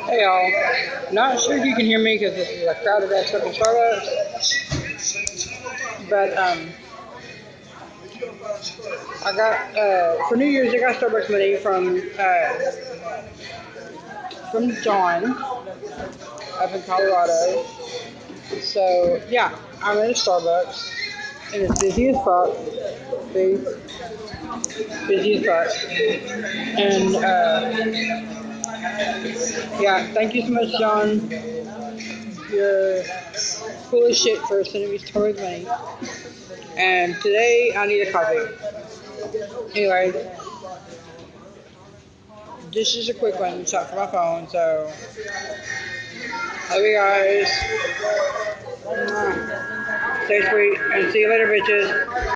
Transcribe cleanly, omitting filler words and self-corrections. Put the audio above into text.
Hey y'all, not sure if you can hear me because this is a crowded ass fucking Starbucks, but I got for New Year's I got Starbucks money from John up in Colorado. So yeah, I'm at a Starbucks and it's busy as fuck. See, busy as fuck, and yeah, thank you so much, John. You're cool as shit for sending me Starbucks money. And today I need a coffee. Anyway, this is a quick one. It's not for my phone, so love you guys. Stay sweet and see you later, bitches.